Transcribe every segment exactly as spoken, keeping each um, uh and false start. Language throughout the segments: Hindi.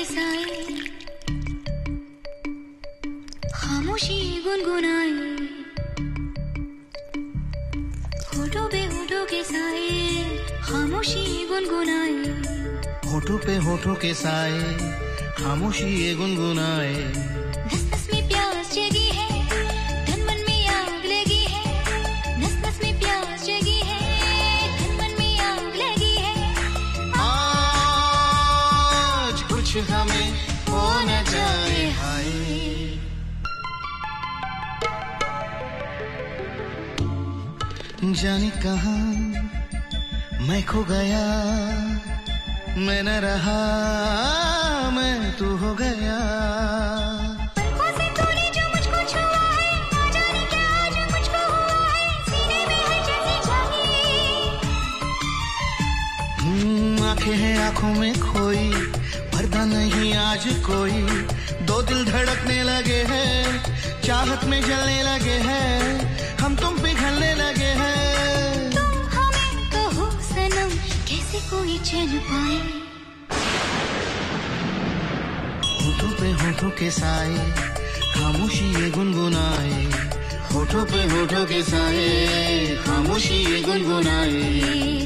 के साए खामोशी गुनगुनाए, होठों पे होठों के साए खामोशी गुनगुनाए, होठों पे होठों के साए खामोशी ये गुनगुनाए। नस नस में प्यास जगी है, तन मन में आग लगी है, नस नस में प्यास जगी है, तन मन में आग लगी है। आज कुछ हमें हो न जाए हाय, जाने कहाँ मैं खो गया, मैं न रहा मैं तू हो गया। पलकों से तूने जो मुझको छुआ है, ना जाने क्या आज मुझको हुआ है, सीने में है जैसे जागी। हम्म, आंखें हैं आंखों में खोई, पर्दा नहीं आज कोई, दो दिल धड़कने लगे हैं, चाहत में जलने लगे हैं, हम तुम पिघलने लगे हैं। तुम हमें कहो सनम कैसे कोई चैन पाए, होठों पे होठों के साए खामोशी ये गुनगुनाए, होठों पे होठों के साए खामोशी ये गुनगुनाए।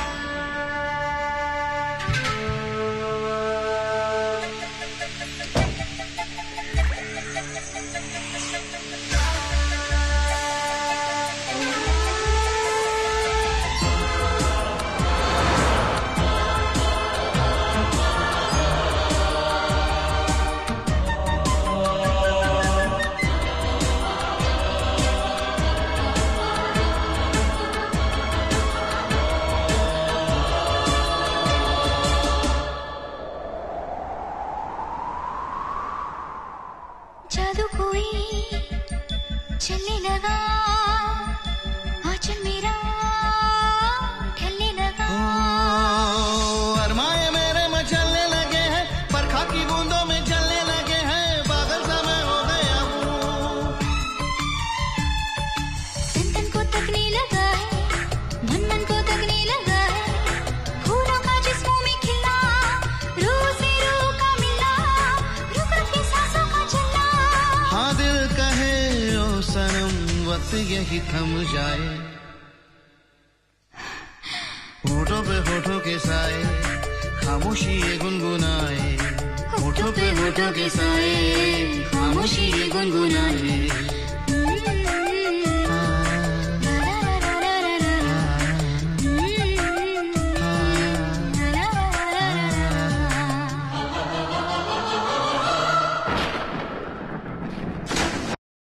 जादू कोई चलने लगा, आंचल मेरा ढलने लगा। ओ, अरमाए मेरे मचलने लगे हैं, बरखा की बूंदों में जलने लगे हैं, पागल सा मैं हो गया हूँ। तन तन को तकने लगा है, मन मन को तकने लगा है, फूलों का जिस्मों में खिला, रूह से रूह का मिला, रुक रुक के सांसों का चलना। हाँ दिल कहे ओ सनम वक्त यही थम जाए, होठों पे होठों के साए खामोशी ये गुनगुनाए, होठों पे होठों के साए खामोशी ये गुनगुनाए।